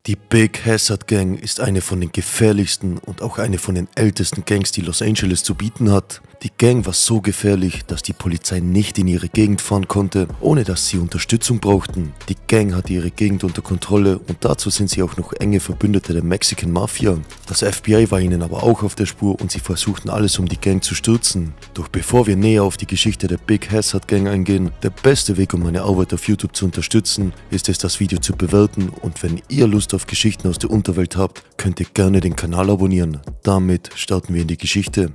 Die Big Hazard Gang ist eine von den gefährlichsten und auch eine von den ältesten Gangs, die Los Angeles zu bieten hat. Die Gang war so gefährlich, dass die Polizei nicht in ihre Gegend fahren konnte, ohne dass sie Unterstützung brauchten. Die Gang hatte ihre Gegend unter Kontrolle und dazu sind sie auch noch enge Verbündete der Mexican Mafia. Das FBI war ihnen aber auch auf der Spur und sie versuchten alles, um die Gang zu stürzen. Doch bevor wir näher auf die Geschichte der Big Hazard Gang eingehen, der beste Weg, um meine Arbeit auf YouTube zu unterstützen, ist es, das Video zu bewerten, und wenn ihr Lust auf Geschichten aus der Unterwelt habt, könnt ihr gerne den Kanal abonnieren. Damit starten wir in die Geschichte.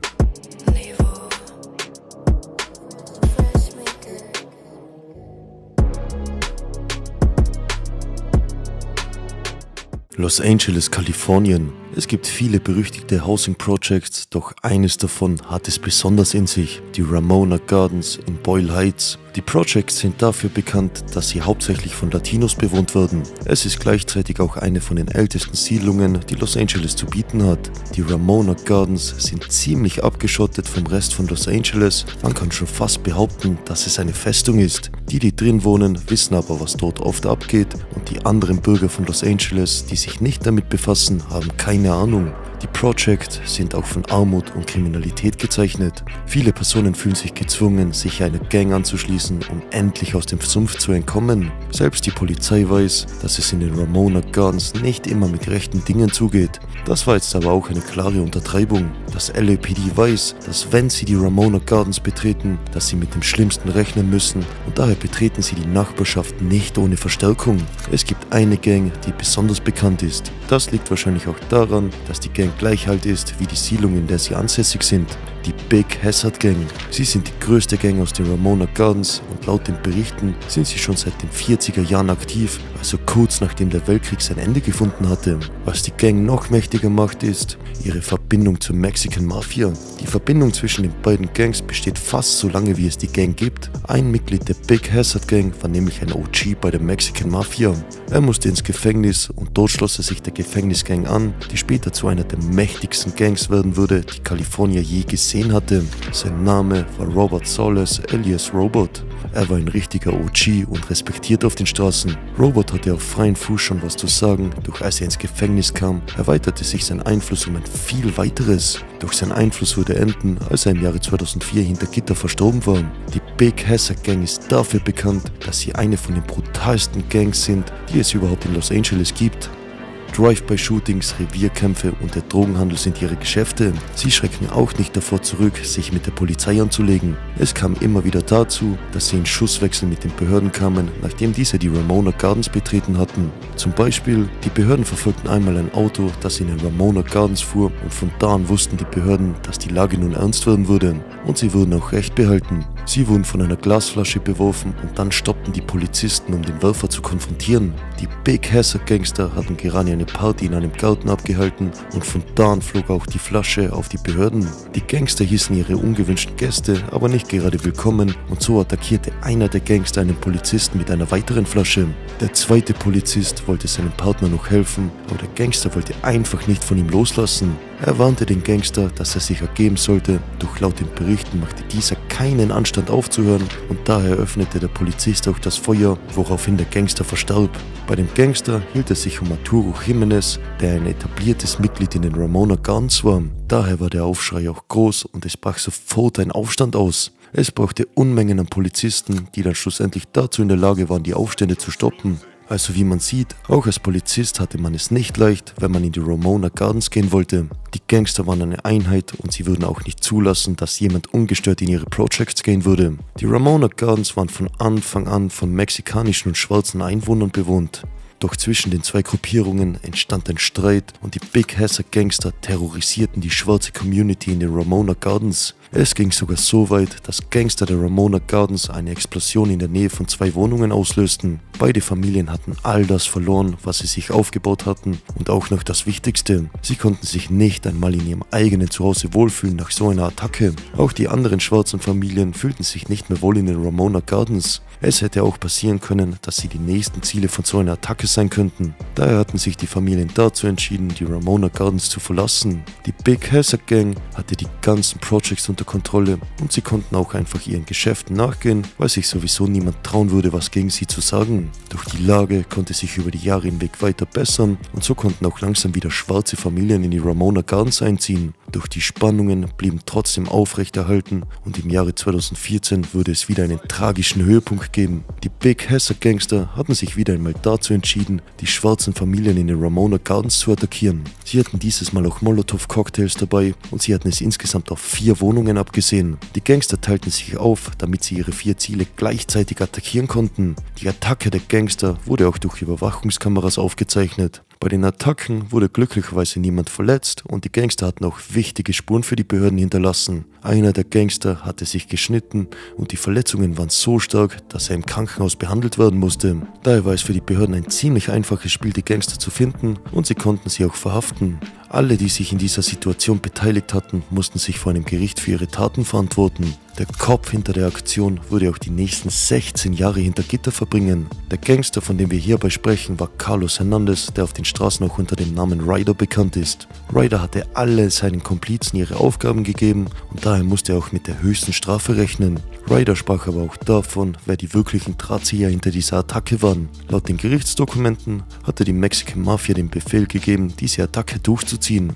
Los Angeles, Kalifornien. Es gibt viele berüchtigte Housing Projects, doch eines davon hat es besonders in sich, die Ramona Gardens in Boyle Heights. Die Projects sind dafür bekannt, dass sie hauptsächlich von Latinos bewohnt werden. Es ist gleichzeitig auch eine von den ältesten Siedlungen, die Los Angeles zu bieten hat. Die Ramona Gardens sind ziemlich abgeschottet vom Rest von Los Angeles. Man kann schon fast behaupten, dass es eine Festung ist. Die drin wohnen, wissen aber, was dort oft abgeht, und die anderen Bürger von Los Angeles, die sich nicht damit befassen, haben keine Ahnung. Die Projects sind auch von Armut und Kriminalität gezeichnet. Viele Personen fühlen sich gezwungen, sich einer Gang anzuschließen, um endlich aus dem Sumpf zu entkommen. Selbst die Polizei weiß, dass es in den Ramona Gardens nicht immer mit rechten Dingen zugeht. Das war jetzt aber auch eine klare Untertreibung. Das LAPD weiß, dass wenn sie die Ramona Gardens betreten, dass sie mit dem Schlimmsten rechnen müssen, und daher betreten sie die Nachbarschaft nicht ohne Verstärkung. Es gibt eine Gang, die besonders bekannt ist. Das liegt wahrscheinlich auch daran, dass die Gang gleich alt ist wie die Siedlung, in der sie ansässig sind. Die Big Hazard Gang. Sie sind die größte Gang aus den Ramona Gardens und laut den Berichten sind sie schon seit den 40er Jahren aktiv, also kurz nachdem der Weltkrieg sein Ende gefunden hatte. Was die Gang noch mächtiger macht, ist ihre Verbindung zur Mexican Mafia. Die Verbindung zwischen den beiden Gangs besteht fast so lange, wie es die Gang gibt. Ein Mitglied der Big Hazard Gang war nämlich ein OG bei der Mexican Mafia. Er musste ins Gefängnis und dort schloss er sich der Gefängnisgang an, die später zu einer der mächtigsten Gangs werden würde, die Kalifornien je gesehen hatte. Sein Name war Robert Soles alias Robot. Er war ein richtiger OG und respektiert auf den Straßen. Robot hatte auf freien Fuß schon was zu sagen, doch als er ins Gefängnis kam, erweiterte sich sein Einfluss um ein viel weiteres. Doch sein Einfluss würde enden, als er im Jahre 2004 hinter Gitter verstorben war. Die Big Hazard Gang ist dafür bekannt, dass sie eine von den brutalsten Gangs sind, die es überhaupt in Los Angeles gibt. Drive-by-Shootings, Revierkämpfe und der Drogenhandel sind ihre Geschäfte. Sie schrecken auch nicht davor zurück, sich mit der Polizei anzulegen. Es kam immer wieder dazu, dass sie in Schusswechsel mit den Behörden kamen, nachdem diese die Ramona Gardens betreten hatten. Zum Beispiel, die Behörden verfolgten einmal ein Auto, das in den Ramona Gardens fuhr, und von da an wussten die Behörden, dass die Lage nun ernst werden würde. Und sie wurden auch Recht behalten. Sie wurden von einer Glasflasche beworfen und dann stoppten die Polizisten, um den Werfer zu konfrontieren. Die Big Hazard Gangster hatten gerade eine Party in einem Garten abgehalten und von da an flog auch die Flasche auf die Behörden. Die Gangster hießen ihre ungewünschten Gäste aber nicht gerade willkommen, und so attackierte einer der Gangster einen Polizisten mit einer weiteren Flasche. Der zweite Polizist wollte seinem Partner noch helfen, aber der Gangster wollte einfach nicht von ihm loslassen. Er warnte den Gangster, dass er sich ergeben sollte, doch laut den Berichten machte dieser keinen Anstand aufzuhören, und daher öffnete der Polizist auch das Feuer, woraufhin der Gangster verstarb. Bei dem Gangster hielt es sich um Arturo Jimenez, der ein etabliertes Mitglied in den Ramona Gardens war. Daher war der Aufschrei auch groß und es brach sofort ein Aufstand aus. Es brauchte Unmengen an Polizisten, die dann schlussendlich dazu in der Lage waren, die Aufstände zu stoppen. Also wie man sieht, auch als Polizist hatte man es nicht leicht, wenn man in die Ramona Gardens gehen wollte. Die Gangster waren eine Einheit und sie würden auch nicht zulassen, dass jemand ungestört in ihre Projects gehen würde. Die Ramona Gardens waren von Anfang an von mexikanischen und schwarzen Einwohnern bewohnt. Doch zwischen den zwei Gruppierungen entstand ein Streit und die Big Hazard Gangster terrorisierten die schwarze Community in den Ramona Gardens. Es ging sogar so weit, dass Gangster der Ramona Gardens eine Explosion in der Nähe von zwei Wohnungen auslösten. Beide Familien hatten all das verloren, was sie sich aufgebaut hatten, und auch noch das Wichtigste: sie konnten sich nicht einmal in ihrem eigenen Zuhause wohlfühlen nach so einer Attacke. Auch die anderen schwarzen Familien fühlten sich nicht mehr wohl in den Ramona Gardens. Es hätte auch passieren können, dass sie die nächsten Ziele von so einer Attacke sein könnten. Daher hatten sich die Familien dazu entschieden, die Ramona Gardens zu verlassen. Die Big Hazard Gang hatte die ganzen Projects unter Kontrolle und sie konnten auch einfach ihren Geschäften nachgehen, weil sich sowieso niemand trauen würde, was gegen sie zu sagen. Doch die Lage konnte sich über die Jahre hinweg weiter bessern und so konnten auch langsam wieder schwarze Familien in die Ramona Gardens einziehen. Doch die Spannungen blieben trotzdem aufrechterhalten und im Jahre 2014 würde es wieder einen tragischen Höhepunkt geben. Die Big Hazard Gangster hatten sich wieder einmal dazu entschieden, die schwarzen Familien in den Ramona Gardens zu attackieren. Sie hatten dieses Mal auch Molotow-Cocktails dabei und sie hatten es insgesamt auf 4 Wohnungen abgesehen. Die Gangster teilten sich auf, damit sie ihre 4 Ziele gleichzeitig attackieren konnten. Die Attacke der Gangster wurde auch durch Überwachungskameras aufgezeichnet. Bei den Attacken wurde glücklicherweise niemand verletzt und die Gangster hatten auch wichtige Spuren für die Behörden hinterlassen. Einer der Gangster hatte sich geschnitten und die Verletzungen waren so stark, dass er im Krankenhaus behandelt werden musste. Daher war es für die Behörden ein ziemlich einfaches Spiel, die Gangster zu finden und sie konnten sie auch verhaften. Alle, die sich in dieser Situation beteiligt hatten, mussten sich vor einem Gericht für ihre Taten verantworten. Der Kopf hinter der Aktion würde auch die nächsten 16 Jahre hinter Gitter verbringen. Der Gangster, von dem wir hierbei sprechen, war Carlos Hernandez, der auf den Straßen auch unter dem Namen Ryder bekannt ist. Ryder hatte alle seinen Komplizen ihre Aufgaben gegeben und daher musste er auch mit der höchsten Strafe rechnen. Ryder sprach aber auch davon, wer die wirklichen Drahtzieher hinter dieser Attacke waren. Laut den Gerichtsdokumenten hatte die Mexican Mafia den Befehl gegeben, diese Attacke durchzuziehen.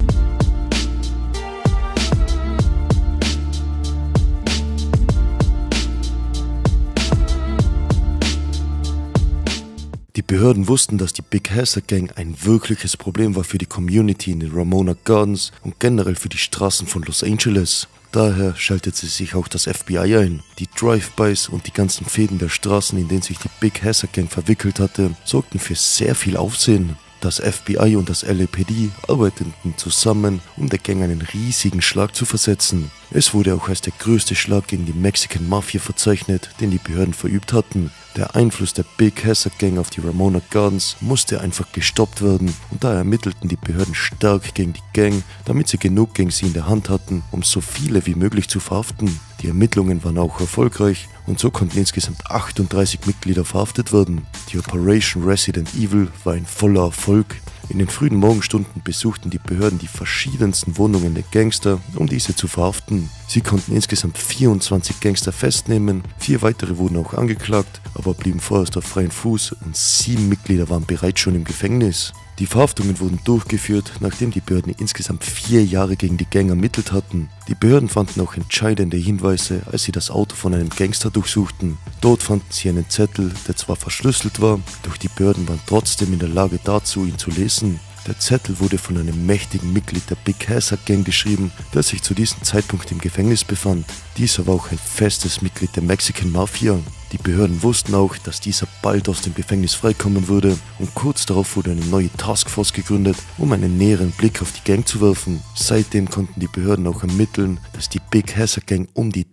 Die Behörden wussten, dass die Big Hazard Gang ein wirkliches Problem war für die Community in den Ramona Gardens und generell für die Straßen von Los Angeles. Daher schaltete sich auch das FBI ein. Die Drive-Bys und die ganzen Fäden der Straßen, in denen sich die Big Hazard Gang verwickelt hatte, sorgten für sehr viel Aufsehen. Das FBI und das LAPD arbeiteten zusammen, um der Gang einen riesigen Schlag zu versetzen. Es wurde auch als der größte Schlag gegen die Mexican Mafia verzeichnet, den die Behörden verübt hatten. Der Einfluss der Big Hazard Gang auf die Ramona Gardens musste einfach gestoppt werden und daher ermittelten die Behörden stark gegen die Gang, damit sie genug gegen sie in der Hand hatten, um so viele wie möglich zu verhaften. Die Ermittlungen waren auch erfolgreich und so konnten insgesamt 38 Mitglieder verhaftet werden. Die Operation Resident Evil war ein voller Erfolg. In den frühen Morgenstunden besuchten die Behörden die verschiedensten Wohnungen der Gangster, um diese zu verhaften. Sie konnten insgesamt 24 Gangster festnehmen, 4 weitere wurden auch angeklagt, aber blieben vorerst auf freiem Fuß und 7 Mitglieder waren bereits schon im Gefängnis. Die Verhaftungen wurden durchgeführt, nachdem die Behörden insgesamt 4 Jahre gegen die Gang ermittelt hatten. Die Behörden fanden auch entscheidende Hinweise, als sie das Auto von einem Gangster durchsuchten. Dort fanden sie einen Zettel, der zwar verschlüsselt war, doch die Behörden waren trotzdem in der Lage dazu, ihn zu lesen. Der Zettel wurde von einem mächtigen Mitglied der Big Hazard Gang geschrieben, der sich zu diesem Zeitpunkt im Gefängnis befand. Dieser war auch ein festes Mitglied der Mexican Mafia. Die Behörden wussten auch, dass dieser bald aus dem Gefängnis freikommen würde und kurz darauf wurde eine neue Taskforce gegründet, um einen näheren Blick auf die Gang zu werfen. Seitdem konnten die Behörden auch ermitteln, dass die Big Hazard Gang um die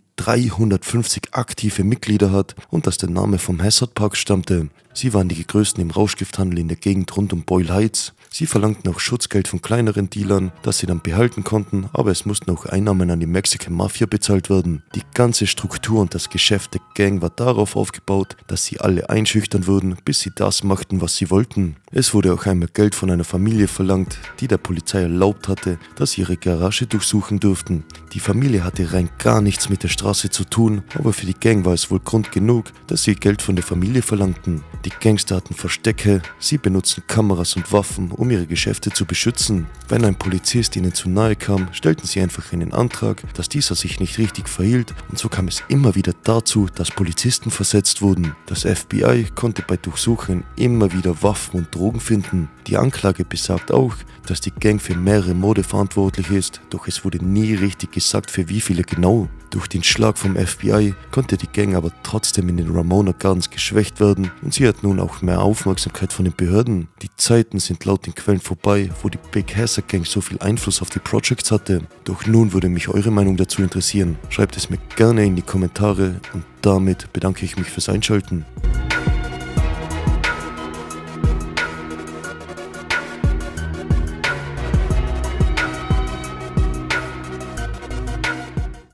350 aktive Mitglieder hat und dass der Name vom Hazard Park stammte. Sie waren die größten im Rauschgifthandel in der Gegend rund um Boyle Heights. Sie verlangten auch Schutzgeld von kleineren Dealern, das sie dann behalten konnten, aber es mussten auch Einnahmen an die Mexican Mafia bezahlt werden. Die ganze Struktur und das Geschäft der Gang war darauf aufgebaut, dass sie alle einschüchtern würden, bis sie das machten, was sie wollten. Es wurde auch einmal Geld von einer Familie verlangt, die der Polizei erlaubt hatte, dass sie ihre Garage durchsuchen durften. Die Familie hatte rein gar nichts mit der Straße zu tun, aber für die Gang war es wohl Grund genug, dass sie Geld von der Familie verlangten. Die Gangster hatten Verstecke, sie benutzten Kameras und Waffen, um ihre Geschäfte zu beschützen. Wenn ein Polizist ihnen zu nahe kam, stellten sie einfach einen Antrag, dass dieser sich nicht richtig verhielt und so kam es immer wieder dazu, dass Polizisten versetzt wurden. Das FBI konnte bei Durchsuchungen immer wieder Waffen und Drogen finden. Die Anklage besagt auch, dass die Gang für mehrere Morde verantwortlich ist, doch es wurde nie richtig gesagt, für wie viele genau. Durch den Schlag vom FBI konnte die Gang aber trotzdem in den Ramona Gardens geschwächt werden und sie hat nun auch mehr Aufmerksamkeit von den Behörden. Die Zeiten sind laut den Quellen vorbei, wo die Big Hazard Gang so viel Einfluss auf die Projects hatte. Doch nun würde mich eure Meinung dazu interessieren. Schreibt es mir gerne in die Kommentare und damit bedanke ich mich fürs Einschalten.